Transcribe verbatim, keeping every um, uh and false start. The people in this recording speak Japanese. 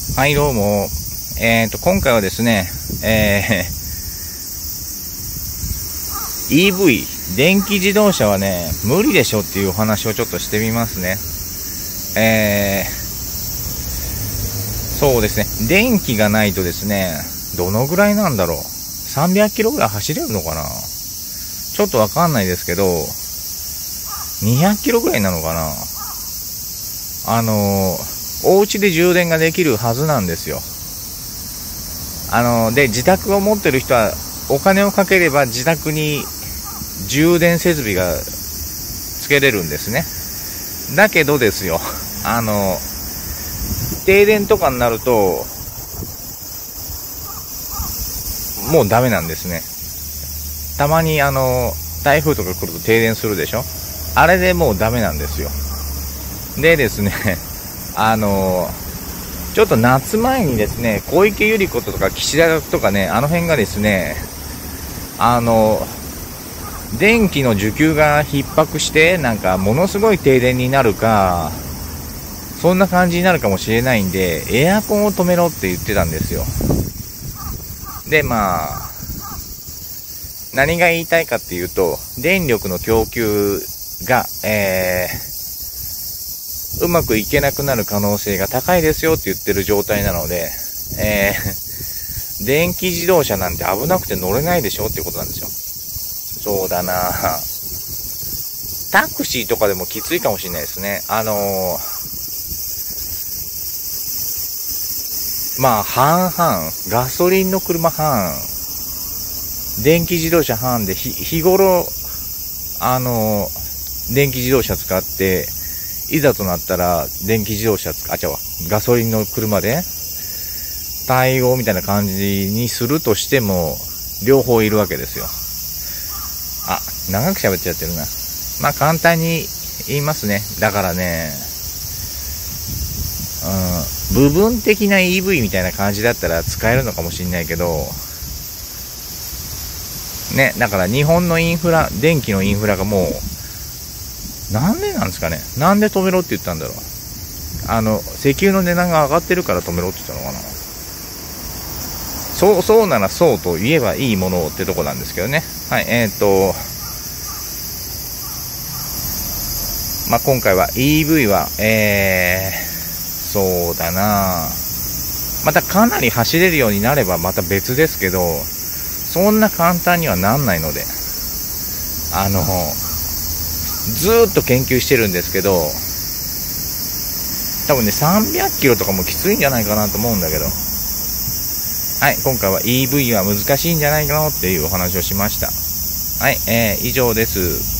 はい、どうも。えっと、今回はですね、えー、イーブイ、電気自動車はね、無理でしょっていうお話をちょっとしてみますね。えー、そうですね、電気がないとですね、どのぐらいなんだろう。さんびゃっキロぐらい走れるのかな。ちょっとわかんないですけど、にひゃっキロぐらいなのかな。あのー、お家で充電ができるはずなんですよ。あので自宅を持ってる人はお金をかければ自宅に充電設備がつけれるんですね。だけどですよ、あの停電とかになるともうダメなんですね。たまにあの台風とか来ると停電するでしょ。あれでもうダメなんですよ。でですね、あのちょっと夏前にですね、小池百合子とか岸田とかね、あの辺がですね、あの電気の需給が逼迫して、なんかものすごい停電になるか、そんな感じになるかもしれないんで、エアコンを止めろって言ってたんですよ。で、まあ、何が言いたいかっていうと、電力の供給が、えー、うまくいけなくなる可能性が高いですよって言ってる状態なので、えー、電気自動車なんて危なくて乗れないでしょっていうことなんですよ。そうだな、タクシーとかでもきついかもしれないですね。あのー、まあ半々、ガソリンの車半、電気自動車半で、ひ日頃あのー、電気自動車使っていざとなったら電気自動車つあ、違うわ、ガソリンの車で対応みたいな感じにするとしても、両方いるわけですよ。あ、長く喋っちゃってるな。まあ簡単に言いますね。だからね、うん、部分的な イーブイ みたいな感じだったら使えるのかもしれないけど、ね、だから日本のインフラ、電気のインフラがもう、なんでなんですかね。なんで止めろって言ったんだろう。あの、石油の値段が上がってるから止めろって言ったのかな。そう、そうならそうと言えばいいものをってとこなんですけどね。はい、えーっと、まあ、今回は イーブイ は、えー、そうだな。またかなり走れるようになればまた別ですけど、そんな簡単にはなんないので、あの、ずーっと研究してるんですけど、多分ね、さんびゃっキロとかもきついんじゃないかなと思うんだけど。はい、今回は イーブイ は難しいんじゃないかなっていうお話をしました。はい、えー、以上です。